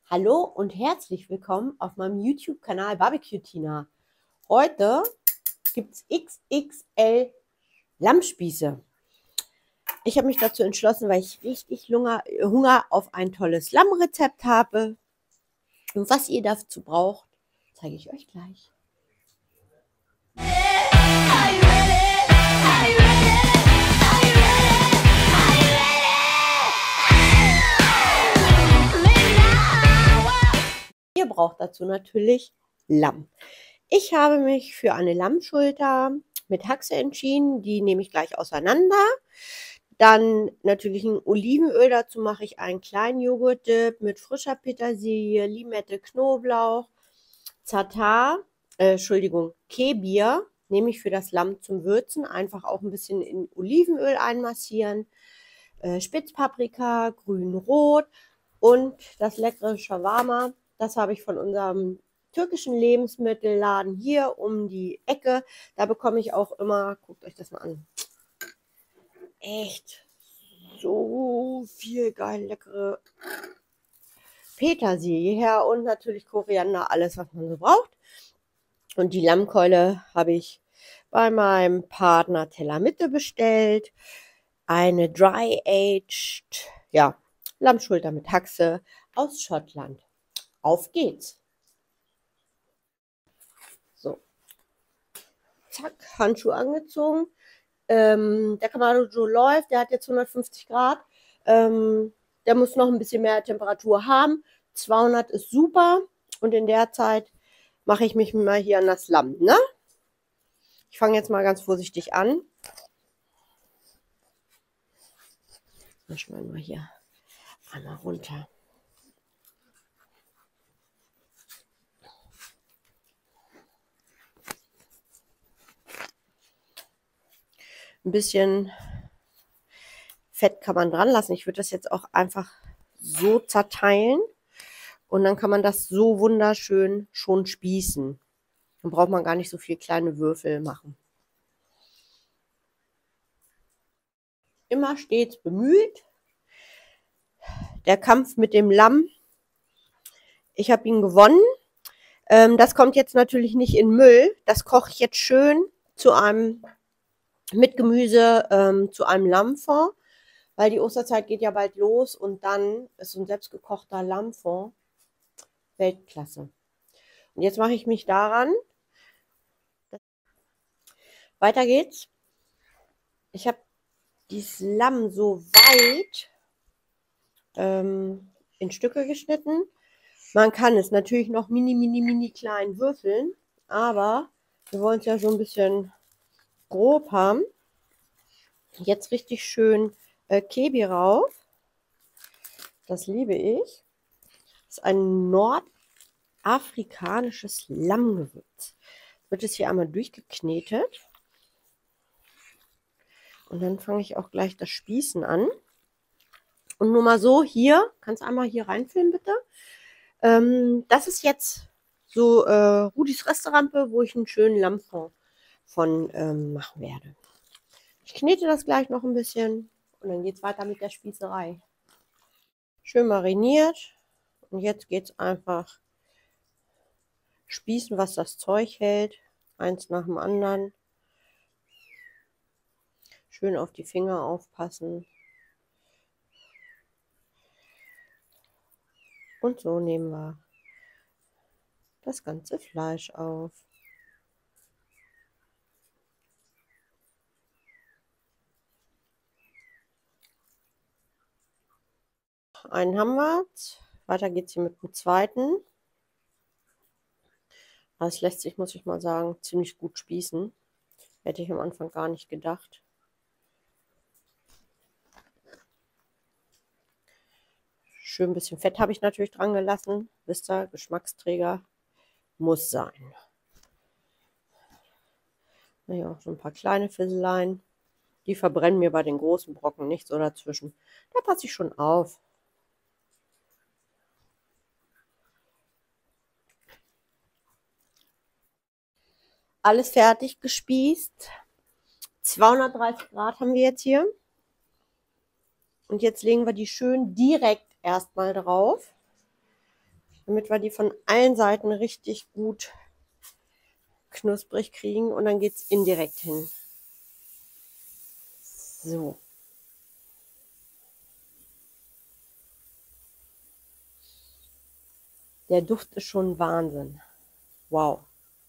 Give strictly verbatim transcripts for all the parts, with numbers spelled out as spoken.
Hallo und herzlich willkommen auf meinem YouTube-Kanal Barbecue Tina. Heute gibt es X X L Lammspieße. Ich habe mich dazu entschlossen, weil ich richtig Hunger, Hunger auf ein tolles Lammrezept habe. Und was ihr dazu braucht, zeige ich euch gleich. Ihr braucht dazu natürlich Lamm. Ich habe mich für eine Lammschulter mit Haxe entschieden. Die nehme ich gleich auseinander. Dann natürlich ein Olivenöl. Dazu mache ich einen kleinen Joghurtdip mit frischer Petersilie, Limette, Knoblauch, Za'atar, äh, Entschuldigung, Kefir nehme ich für das Lamm zum Würzen. Einfach auch ein bisschen in Olivenöl einmassieren. Äh, Spitzpaprika, grün-rot und das leckere Shawarma. Das habe ich von unserem türkischen Lebensmittelladen hier um die Ecke. Da bekomme ich auch immer, guckt euch das mal an, echt so viel geil leckere Petersilie her und natürlich Koriander, alles was man so braucht. Und die Lammkeule habe ich bei meinem Partner Tellermitte bestellt. Eine Dry-Aged, ja, Lammschulter mit Haxe aus Schottland. Auf geht's! So, zack, Handschuhe angezogen. Ähm, der Kamado läuft, der hat jetzt hundertfünfzig Grad. Ähm, der muss noch ein bisschen mehr Temperatur haben. zweihundert ist super. Und in der Zeit mache ich mich mal hier an das Lamm, ne? Ich fange jetzt mal ganz vorsichtig an. Mischen wir mal hier einmal runter. Ein bisschen Fett kann man dran lassen. Ich würde das jetzt auch einfach so zerteilen. Und dann kann man das so wunderschön schon spießen. Dann braucht man gar nicht so viel kleine Würfel machen. Immer stets bemüht. Der Kampf mit dem Lamm. Ich habe ihn gewonnen. Ähm, das kommt jetzt natürlich nicht in Müll. Das koche ich jetzt schön zu einem mit Gemüse ähm, zu einem Lammfond, weil die Osterzeit geht ja bald los und dann ist so ein selbstgekochter Lammfond Weltklasse. Und jetzt mache ich mich daran. Weiter geht's. Ich habe dieses Lamm so weit ähm, in Stücke geschnitten. Man kann es natürlich noch mini, mini, mini klein würfeln, aber wir wollen es ja so ein bisschen grob haben. Jetzt richtig schön äh, Kefir rauf. Das liebe ich. Das ist ein nordafrikanisches Lammgewürz. Wird es hier einmal durchgeknetet. Und dann fange ich auch gleich das Spießen an. Und nur mal so hier, kannst du einmal hier reinfilmen bitte. Ähm, das ist jetzt so äh, Rudis Restaurante, wo ich einen schönen Lammfond von ähm, machen werde. Ich knete das gleich noch ein bisschen und dann geht es weiter mit der Spießerei. Schön mariniert. Und jetzt geht es einfach spießen, was das Zeug hält. Eins nach dem anderen. Schön auf die Finger aufpassen. Und so nehmen wir das ganze Fleisch auf. Einen haben wir. Weiter geht es hier mit dem zweiten. Das lässt sich, muss ich mal sagen, ziemlich gut spießen. Hätte ich am Anfang gar nicht gedacht. Schön ein bisschen Fett habe ich natürlich dran gelassen. Wisst ihr, Geschmacksträger muss sein. Naja, auch so ein paar kleine Fisseleien. Die verbrennen mir bei den großen Brocken nicht so dazwischen. Da passe ich schon auf. Alles fertig gespießt. zweihundertdreißig Grad haben wir jetzt hier. Und jetzt legen wir die schön direkt erstmal drauf. damit wir die von allen Seiten richtig gut knusprig kriegen und dann geht es indirekt hin. So. Der Duft ist schon Wahnsinn. Wow.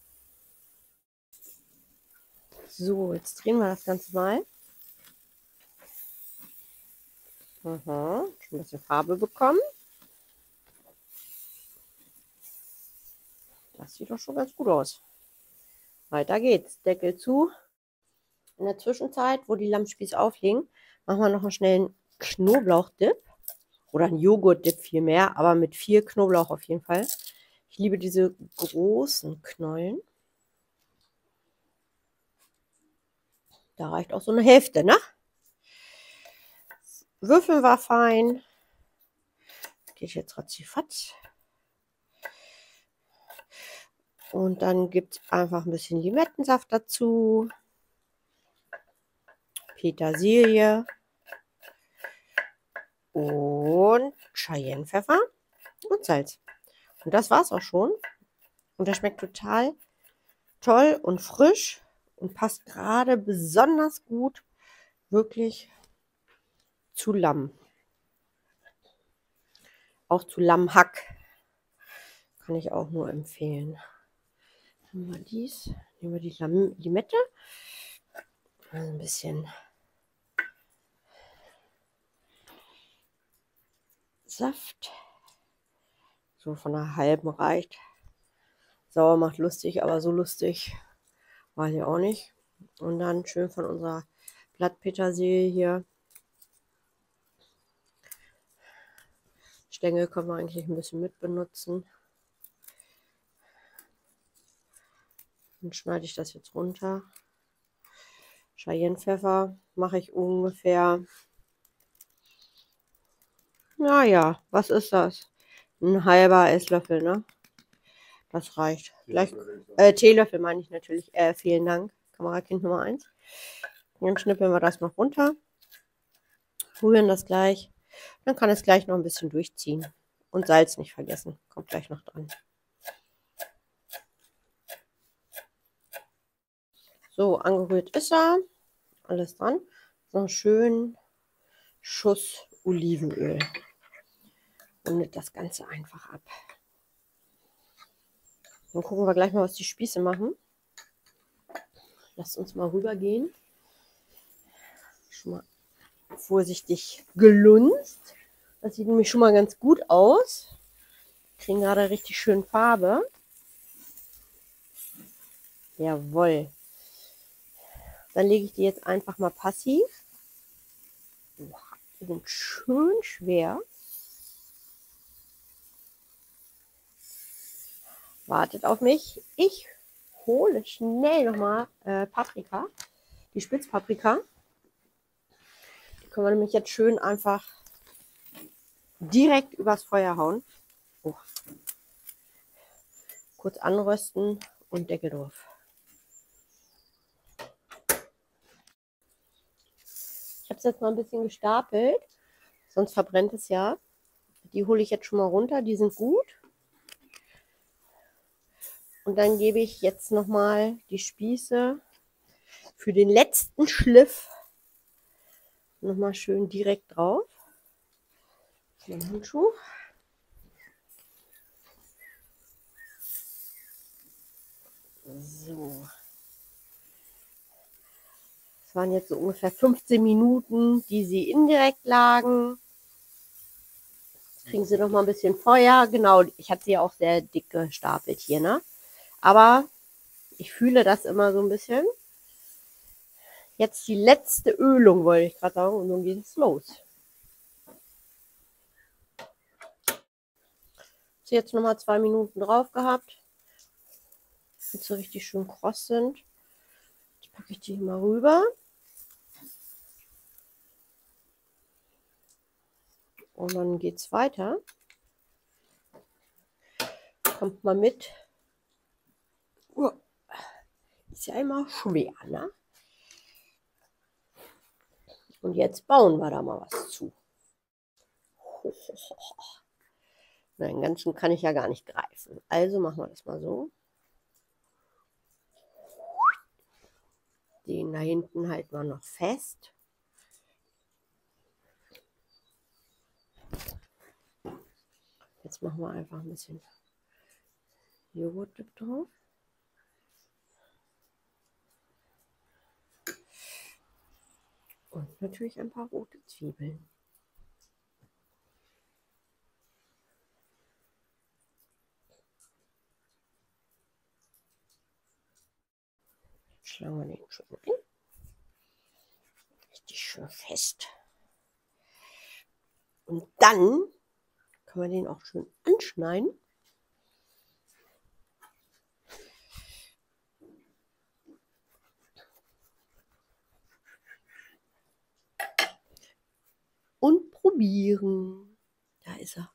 So, jetzt drehen wir das Ganze mal. Aha, schon ein bisschen Farbe bekommen. Das sieht doch schon ganz gut aus. Weiter geht's. Deckel zu. In der Zwischenzeit, wo die Lammspieße aufliegen, machen wir noch einen schnellen Knoblauchdip. Oder einen Joghurtdip vielmehr, aber mit viel Knoblauch auf jeden Fall. Ich liebe diese großen Knollen. Da reicht auch so eine Hälfte, ne? Würfeln wir fein. Geht jetzt ratzifatz. Und dann gibt es einfach ein bisschen Limettensaft dazu. Petersilie. Und Cayennepfeffer und Salz. Und das war's auch schon. Und das schmeckt total toll und frisch und passt gerade besonders gut wirklich zu Lamm. Auch zu Lammhack. Kann ich auch nur empfehlen. Nehmen wir dies. Nehmen wir die Lam Limette. Also ein bisschen Saft. So von einer halben reicht. Sauer macht lustig, aber so lustig war sie auch nicht. Und dann schön von unserer Blattpetersilie hier. Stängel können wir eigentlich ein bisschen mit benutzen. Dann schneide ich das jetzt runter. Cayennepfeffer mache ich ungefähr, naja, was ist das? Ein halber Esslöffel, ne? Das reicht. Gleich, äh, Teelöffel meine ich natürlich. Äh, vielen Dank. Kamerakind Nummer eins. Dann schnippeln wir das noch runter. Rühren das gleich. Dann kann es gleich noch ein bisschen durchziehen. Und Salz nicht vergessen. Kommt gleich noch dran. So, angerührt ist er. Alles dran. So einen schönen Schuss Olivenöl. Rundet das Ganze einfach ab. Dann gucken wir gleich mal, was die Spieße machen. Lasst uns mal rübergehen. Schon mal vorsichtig gelunzt. Das sieht nämlich schon mal ganz gut aus. Kriegen gerade richtig schön Farbe. Jawohl. Dann lege ich die jetzt einfach mal passiv. Die sind schön schwer. Wartet auf mich. Ich hole schnell nochmal äh, Paprika. Die Spitzpaprika. Die können wir nämlich jetzt schön einfach direkt übers Feuer hauen. Oh. Kurz anrösten und Deckel drauf. Ich habe es jetzt mal ein bisschen gestapelt, sonst verbrennt es ja. Die hole ich jetzt schon mal runter, die sind gut. Und dann gebe ich jetzt nochmal die Spieße für den letzten Schliff nochmal schön direkt drauf. Den Handschuh. So. Das waren jetzt so ungefähr fünfzehn Minuten, die sie indirekt lagen. Jetzt kriegen sie noch mal ein bisschen Feuer. Genau, ich hatte sie ja auch sehr dick gestapelt hier, ne? Aber ich fühle das immer so ein bisschen. Jetzt die letzte Ölung, wollte ich gerade sagen, und dann geht es los. Ich habe jetzt noch mal zwei Minuten drauf gehabt, bis sie richtig schön kross sind. Jetzt packe ich die hier mal rüber. Und dann geht es weiter. Kommt mal mit. Uh, ist ja immer schwer, ne? Und jetzt bauen wir da mal was zu. Nein, den ganzen kann ich ja gar nicht greifen. Also machen wir das mal so. Den da hinten halten wir noch fest. Jetzt machen wir einfach ein bisschen Joghurt drauf. Und natürlich ein paar rote Zwiebeln. Schlagen wir den schön ein. Richtig schön fest. Und dann können wir den auch schön anschneiden. Und probieren. Da ist er.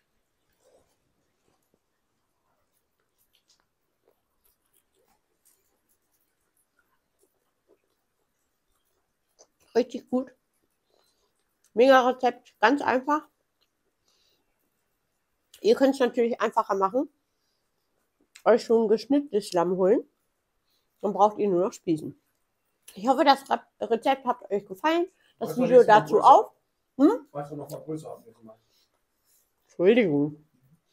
Richtig gut. Mega Rezept, ganz einfach. Ihr könnt es natürlich einfacher machen. Euch schon geschnittenes Lamm holen. Dann braucht ihr nur noch Spießen. Ich hoffe, das Rezept hat euch gefallen. Das Weißt du, Video nächstes Mal dazu größer? auch. Hm? Weißt du noch mal größer ab nächstes Mal? Entschuldigung.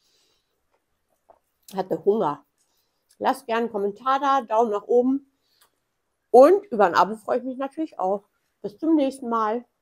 Hatte Hunger. Lasst gerne einen Kommentar da, Daumen nach oben. Und über ein Abo freue ich mich natürlich auch. Bis zum nächsten Mal.